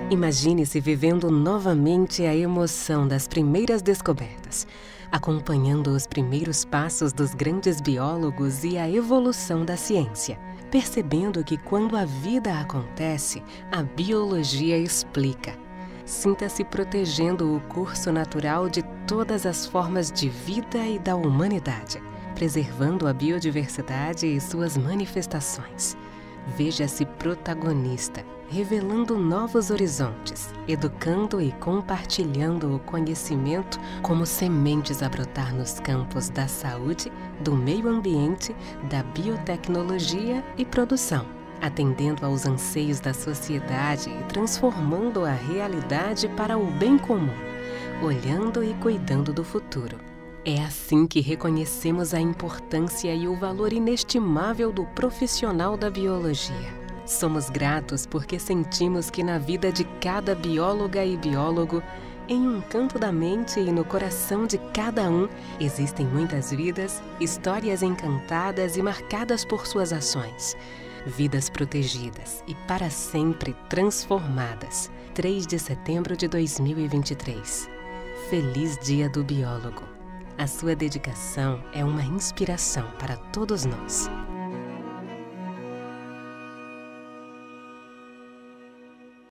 Imagine-se vivendo novamente a emoção das primeiras descobertas, acompanhando os primeiros passos dos grandes biólogos e a evolução da ciência, percebendo que quando a vida acontece, a biologia explica. Sinta-se protegendo o curso natural de todas as formas de vida e da humanidade, preservando a biodiversidade e suas manifestações. Veja-se protagonista, revelando novos horizontes, educando e compartilhando o conhecimento como sementes a brotar nos campos da saúde, do meio ambiente, da biotecnologia e produção, atendendo aos anseios da sociedade e transformando a realidade para o bem comum, olhando e cuidando do futuro. É assim que reconhecemos a importância e o valor inestimável do profissional da biologia. Somos gratos porque sentimos que na vida de cada bióloga e biólogo, em um canto da mente e no coração de cada um, existem muitas vidas, histórias encantadas e marcadas por suas ações. Vidas protegidas e para sempre transformadas. 3 de setembro de 2023. Feliz Dia do Biólogo. A sua dedicação é uma inspiração para todos nós.